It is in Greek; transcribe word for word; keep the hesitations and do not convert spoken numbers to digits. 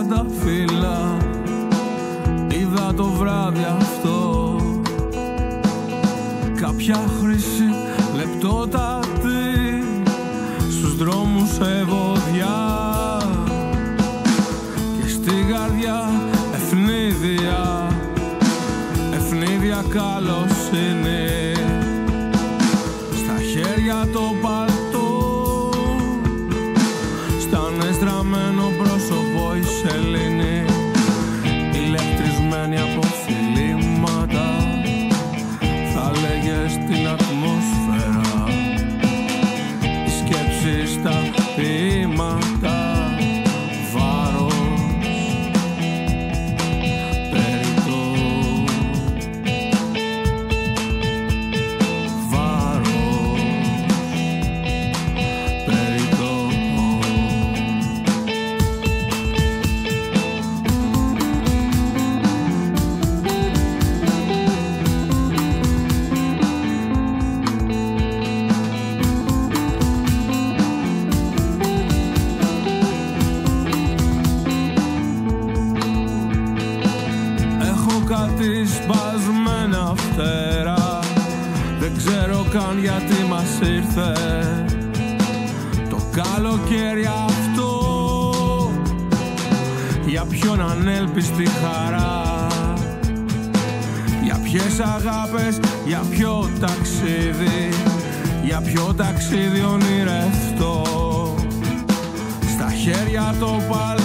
τριανταφύλλα είδα το βράδυ αυτό. Κάποια χρυσή λεπτότατη στους δρόμους ευωδιά και στην καρδιά ευνίδια, ευνίδια καλοσύνη. Στα χέρια το παλτό, σταν εστραμμένο πρόσωπο η σελήνη, ηλεκτρισμένη από φιλήματα, θα λέγες την ατμόσφαιρα, η σκέψη στα ποίηματα, βάρος, περιττό, βάρος, περιττό. Κάτι σπασμένα φτερά, δεν ξέρω καν γιατί μας ήρθε το καλοκαίρι αυτό. Για ποιον ανέλπιστη χαρά, για ποιες αγάπες, για ποιο ταξίδι, για ποιο ταξίδι ονειρευτό. Στα χέρια το παλαιό,